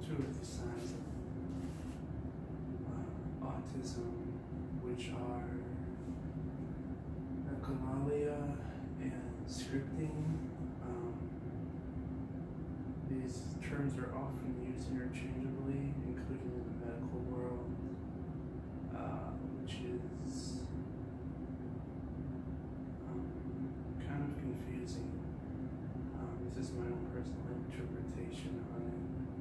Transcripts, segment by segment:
two of the signs of autism, which are Echolalia and Scripting. These terms are often used interchangeably, including in the medical world, which is kind of confusing. This is my own personal interpretation on it.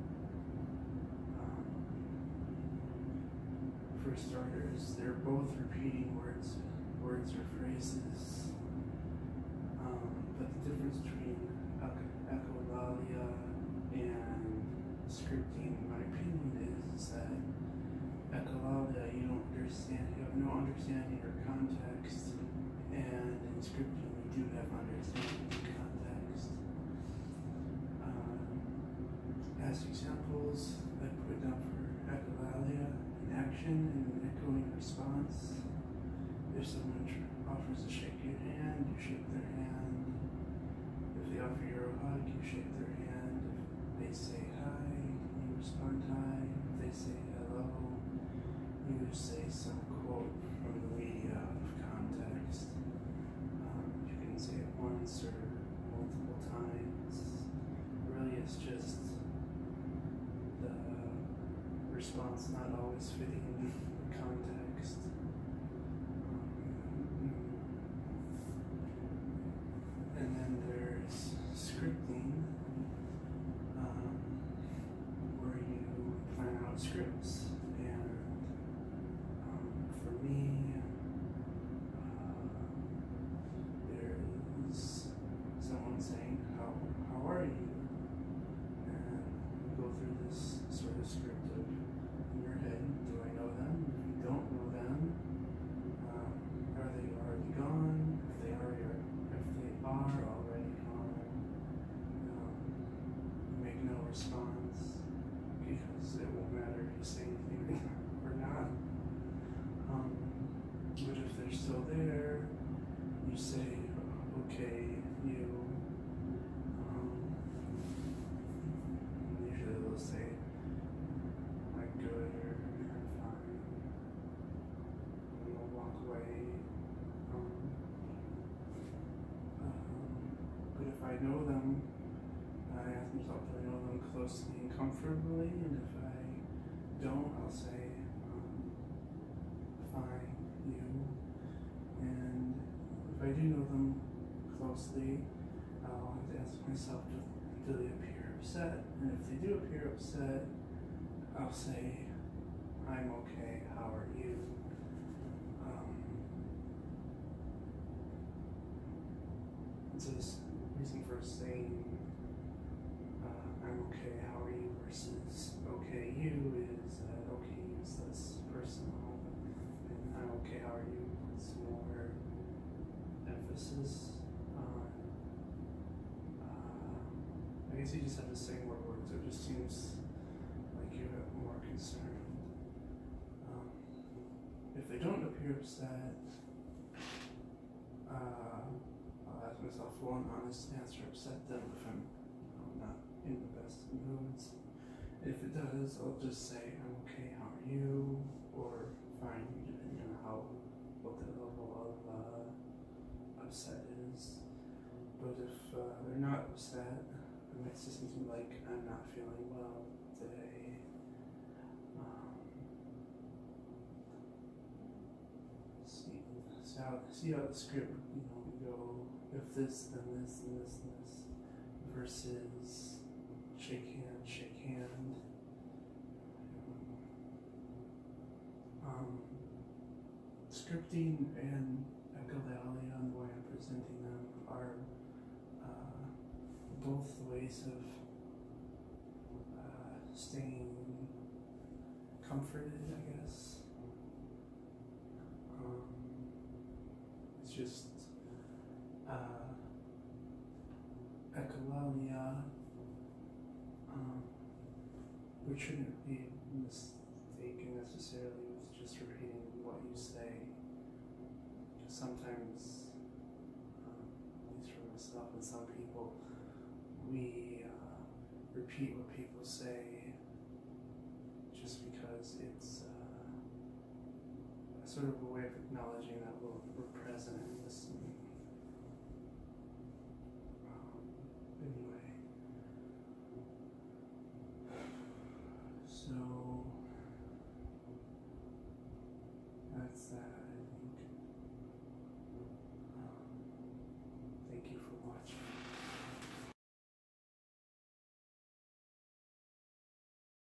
For starters, they're both repeating words or phrases, but the difference between Echolalia and Scripting, in my opinion, is that Echolalia, you don't understand, you have no understanding or context, and in Scripting, you do have understanding and context. As examples, I put down for Echolalia, an action and an echoing response. If someone offers to shake your hand, you shake their hand. If they offer you a hug, you shake their hand. If they say hi, you respond hi. If they say hello, you say some quote from the media out of context. You can say it once or multiple times. Really, it's just the response not always fitting the context. And then there's Scripting, where you plan out scripts. And for me, there's someone saying, how are you? And you go through this sort of script of, in your head, do I know them? If you don't know them, are they already gone? If they are already gone, you make no response, because it won't matter if you say anything or not. But if they're still there, you say, okay, you. Usually they'll say, I'm good, or I'm fine. And they'll walk away. But if I know them, I ask myself, do I know them closely and comfortably? And if I don't, I'll say, fine, you. And if I do know them closely, I'll have to ask myself, do they appear upset? And if they do appear upset, I'll say, I'm okay, how are you? It's a reason for saying, I'm okay, how are you, versus okay, you is, okay, you is less personal, and I'm okay, how are you, it's more emphasis on, I guess you just have to say more words. It just seems like you have more concern. If they don't appear upset, I'll ask myself one honest answer, upset them if I'm not in the best moods. If it does, I'll just say, I'm okay, how are you? Or fine, depending on what the level of upset is. But if they're not upset, it might just seem like I'm not feeling well today. See how the script, we go, if this, then this, and this, and this, versus shake hand. Scripting and Echolalia, and the way I'm presenting them, are both ways of staying comforted, I guess. It's just Echolalia, which shouldn't be mistaken necessarily with just repeating what you say. Sometimes, at least for myself and some people, we repeat what people say just because it's sort of a way of acknowledging that we're present and listening. Anyway, so that's that.